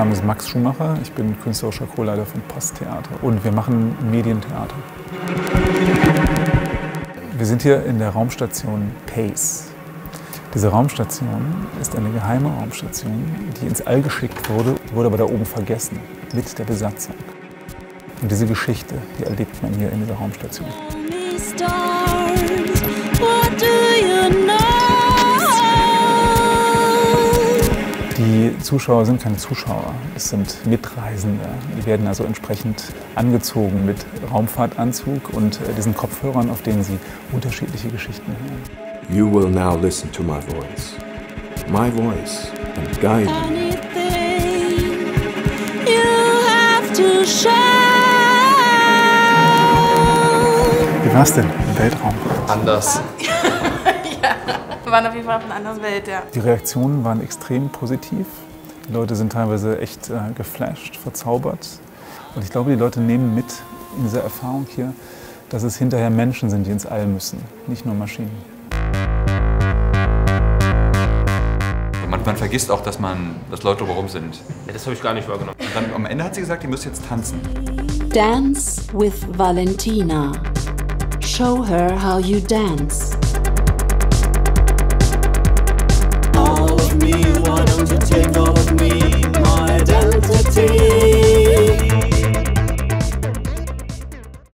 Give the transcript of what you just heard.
Name ist Max Schumacher, ich bin künstlerischer Co-Leiter von Posttheater und wir machen Medientheater. Wir sind hier in der Raumstation PACE. Diese Raumstation ist eine geheime Raumstation, die ins All geschickt wurde aber da oben vergessen, mit der Besatzung. Und diese Geschichte, die erlebt man hier in dieser Raumstation. Die Zuschauer sind keine Zuschauer, es sind Mitreisende. Die werden also entsprechend angezogen mit Raumfahrtanzug und diesen Kopfhörern, auf denen sie unterschiedliche Geschichten hören. You will now listen to my voice and guide you. Wie war es denn im Weltraum? Anders. Wir waren auf jeden Fall auf einer anderen Welt, ja. Die Reaktionen waren extrem positiv. Die Leute sind teilweise echt geflasht, verzaubert. Und ich glaube, die Leute nehmen mit in dieser Erfahrung hier, dass es hinterher Menschen sind, die ins All müssen, nicht nur Maschinen. Man vergisst auch, dass Leute drumherum sind. Ja, das habe ich gar nicht wahrgenommen. Und dann am Ende hat sie gesagt, ihr müsst jetzt tanzen. Dance with Valentina. Show her how you dance.